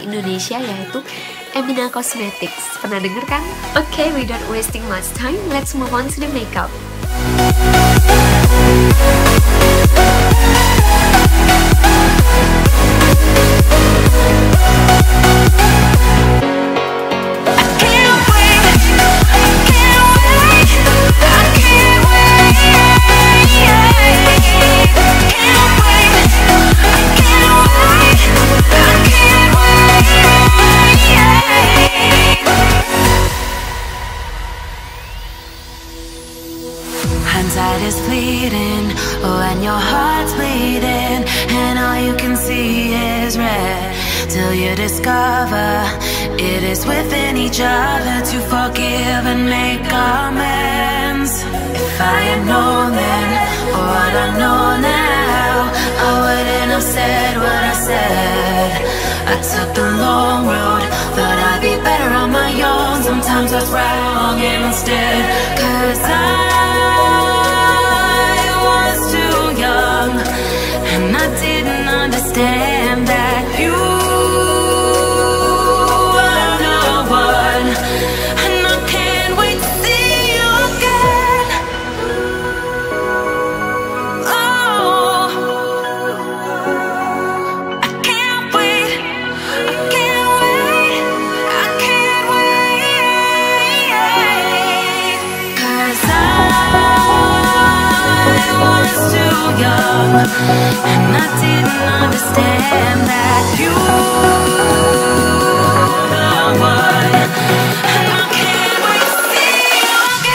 Indonesia, yaitu Emina Cosmetics. Pernah denger kan? Okay, without wasting much time, let's move on to the makeup. Hindsight is fleeting, oh, and your heart's bleeding, and all you can see is red, till you discover it is within each other to forgive and make amends. If I had known then, or what I know now, I wouldn't have said what I said. I took the long road, thought I'd be better on my own. Sometimes what's right, wrong, and instead, 'cause and I didn't understand that you were the one, and I can't wait to see you again. Oh, I can't wait, I can't wait, I can't wait, 'cause I was too young, and I didn't understand that you were the one, and I can't wait to see you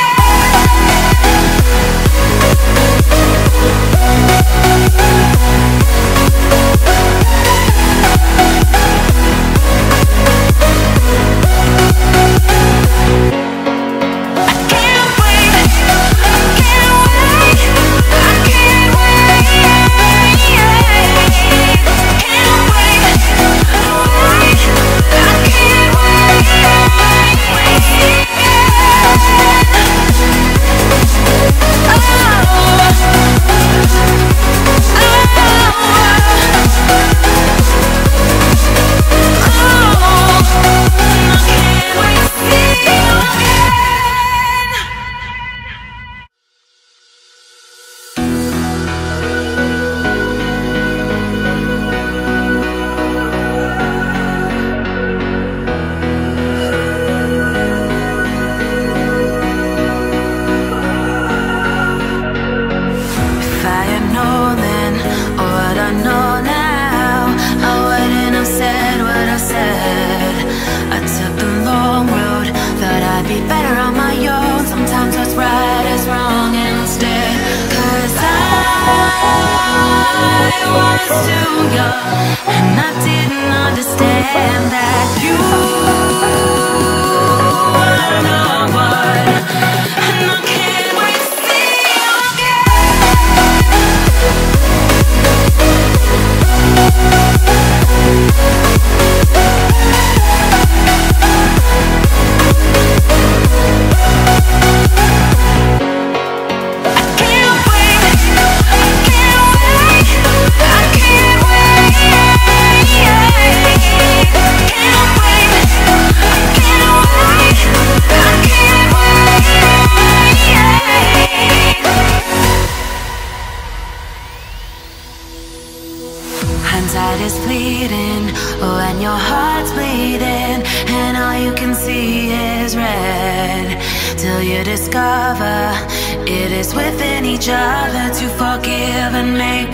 Hindsight is fleeting, oh, and your heart's bleeding, and all you can see is red, till you discover it is within each other to forgive and make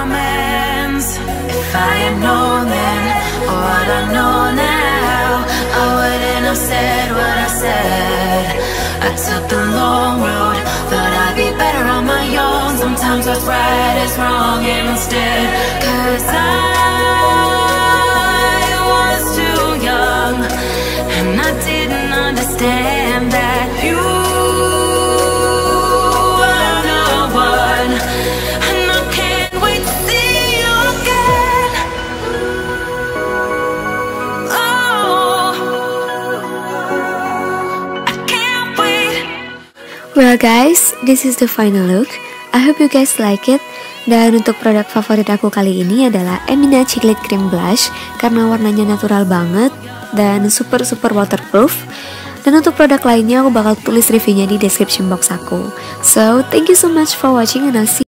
amends. If I had known then, or what I know now, I wouldn't have said what I said. I took the long road, thought I'd be better on my own. Sometimes what's right is wrong, and instead, 'cause I was too young, and I didn't understand that you were the one, and I can't wait to see you again. Oh, I can't wait. Well guys, this is the final look. I hope you guys like it. Dan untuk produk favorit aku kali ini adalah Emina Chocolate Cream Blush karena warnanya natural banget dan super waterproof. Dan untuk produk lainnya aku bakal tulis reviewnya di description box aku. So, thank you so much for watching and I'll see